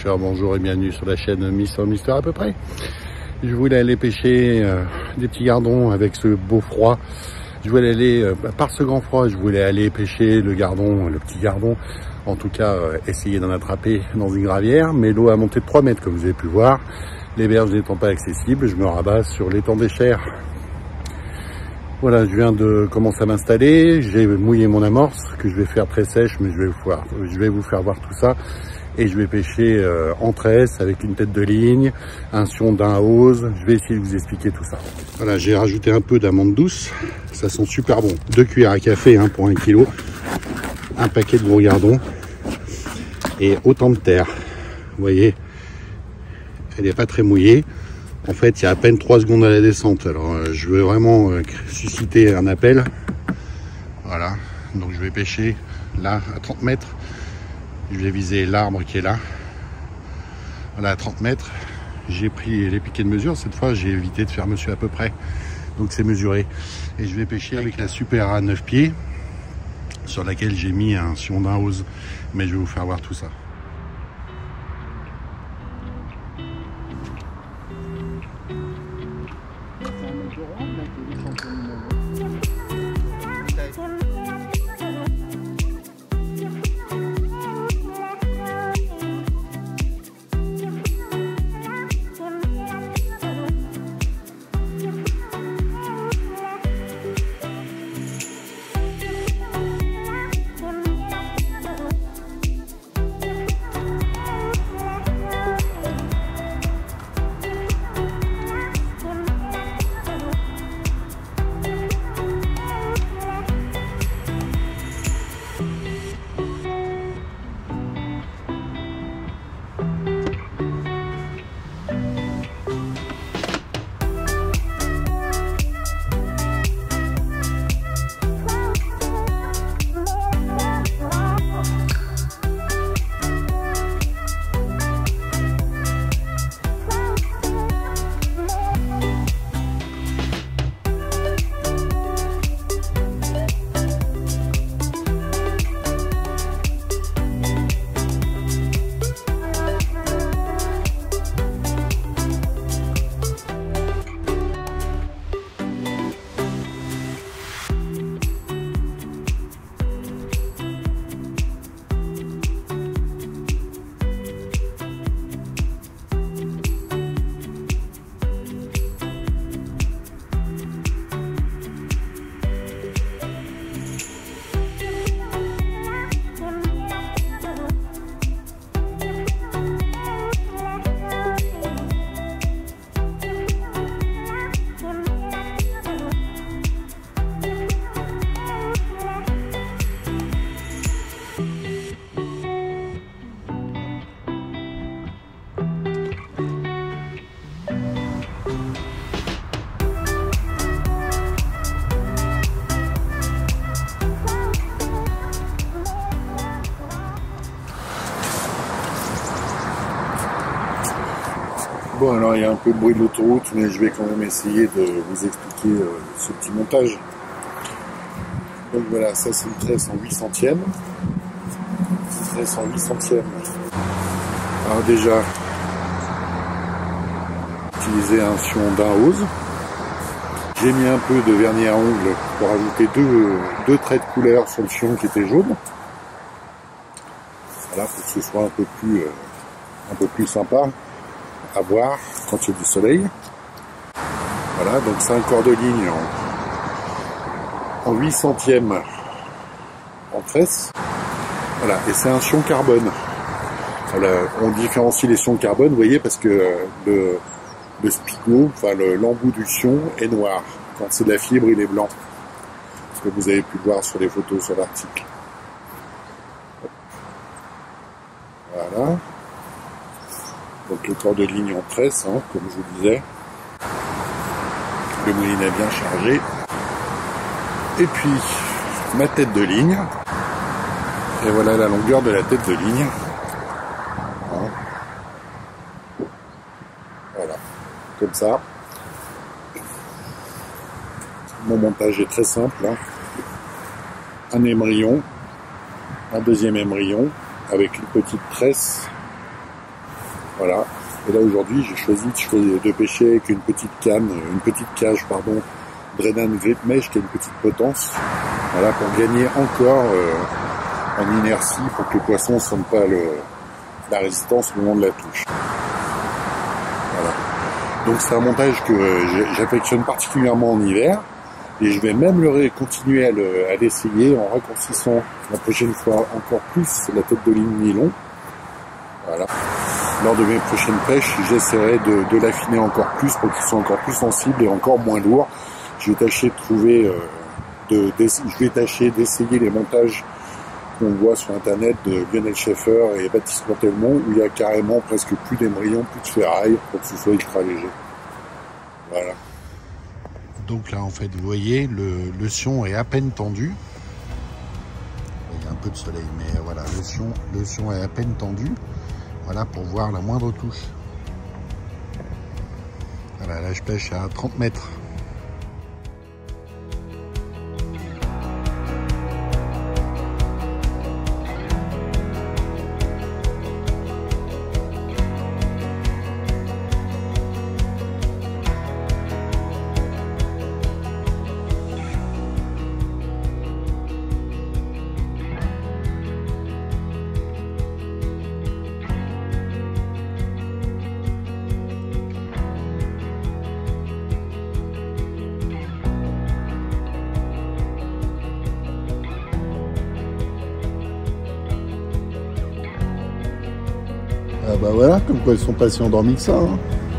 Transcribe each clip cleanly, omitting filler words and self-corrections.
pêcheurs, bonjour et bienvenue sur la chaîne Mister à peu près. Je voulais aller pêcher des petits gardons avec ce beau froid. Je voulais aller, par ce grand froid, je voulais aller pêcher le petit gardon. En tout cas, essayer d'en attraper dans une gravière. Mais l'eau a monté de 3 mètres, comme vous avez pu voir. Les berges n'étant pas accessibles, je me rabats sur l'étang des Chers. Voilà, je viens de commencer à m'installer. J'ai mouillé mon amorce, que je vais faire très sèche, mais je vais vous faire voir tout ça. Et je vais pêcher en tresse avec une tête de ligne, un sion d'un hausse. Je vais essayer de vous expliquer tout ça. Voilà, j'ai rajouté un peu d'amande douce. Ça sent super bon. 2 cuillères à café pour 1 kg. Un paquet de gros gardons. Et autant de terre. Vous voyez, elle n'est pas très mouillée. En fait, il y a à peine 3 secondes à la descente. Alors, je veux vraiment susciter un appel. Voilà, donc je vais pêcher là à 30 mètres. Je vais viser l'arbre qui est là. Voilà, à 30 mètres. J'ai pris les piquets de mesure. Cette fois, j'ai évité de faire monsieur à peu près. Donc, c'est mesuré. Et je vais pêcher avec la Super A 9 pieds sur laquelle j'ai mis un sion d'un hausse. Mais je vais vous faire voir tout ça. Bon, alors il y a un peu de bruit de l'autoroute, mais je vais quand même essayer de vous expliquer ce petit montage. Donc voilà, ça c'est une tresse en 8 centièmes. Une tresse en 8 centièmes. Alors déjà, utiliser un sion d'un hausse. J'ai mis un peu de vernis à ongles pour ajouter deux traits de couleur sur le sion qui était jaune. Voilà, pour que ce soit un peu plus sympa à voir quand il y a du soleil. Voilà, donc c'est un corps de ligne en 8 centièmes en tresse. Voilà, et c'est un sion carbone. Voilà, on différencie les sions carbone, vous voyez, parce que le spigot, enfin l'embout du sion est noir. Quand c'est de la fibre, il est blanc. Ce que vous avez pu voir sur les photos sur l'article. Voilà. Donc le corps de ligne en tresse, comme je vous disais. Le moulinet bien chargé. Et puis ma tête de ligne. Et voilà la longueur de la tête de ligne. Voilà, comme ça. Mon montage est très simple. Un émerillon, un deuxième émerillon avec une petite tresse Voilà. Et là aujourd'hui, j'ai choisi de pêcher avec une petite cage, Brennan Grip Mesh, qui a une petite potence. Voilà, pour gagner encore en inertie, pour que le poisson ne sente pas la résistance au moment de la touche. Voilà. Donc c'est un montage que j'affectionne particulièrement en hiver. Et je vais même continuer à l'essayer en raccourcissant la prochaine fois encore plus la tête de ligne nylon. Voilà. Lors de mes prochaines pêches, j'essaierai de l'affiner encore plus pour qu'il soit encore plus sensible et encore moins lourd. Je vais tâcher de trouver, d'essayer les montages qu'on voit sur internet de Lionel Schaeffer et Baptiste Montelmont, où il y a carrément presque plus d'émerillons, plus de ferraille pour que ce soit ultra léger. Voilà. Donc là, en fait, vous voyez, le sion est à peine tendu. Il y a un peu de soleil, mais voilà, le sion est à peine tendu. Voilà, pour voir la moindre touche. Voilà, là, je pêche à 30 mètres. Ah bah voilà, comme quoi ils sont pas si endormis que ça. Hein.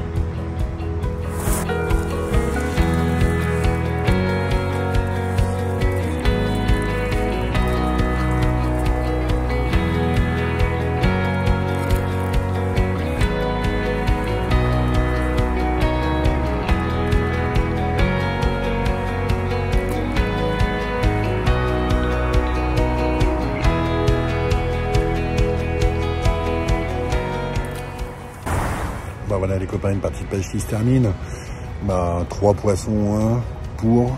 Bah voilà les copains, une partie de pêche qui se termine. Bah 3 poissons 1 pour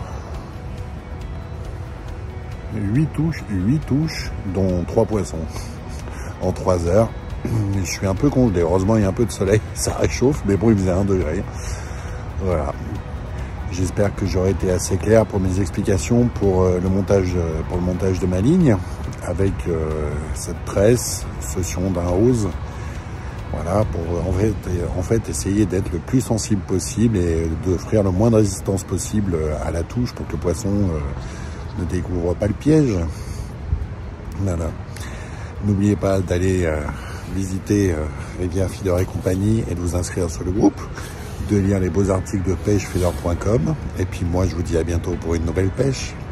8 touches, dont 3 poissons en 3 heures. Je suis un peu congelé, heureusement il y a un peu de soleil, ça réchauffe, mais bon il faisait 1 degré. Voilà. J'espère que j'aurai été assez clair pour mes explications pour le montage de ma ligne avec cette tresse, ce sion d'un rose. Voilà, pour en fait essayer d'être le plus sensible possible et d'offrir le moins de résistance possible à la touche pour que le poisson ne découvre pas le piège. Voilà. N'oubliez pas d'aller visiter Rivière Feeder et compagnie et de vous inscrire sur le groupe, de lire les beaux articles de pêchefeeder.com et puis moi je vous dis à bientôt pour une nouvelle pêche.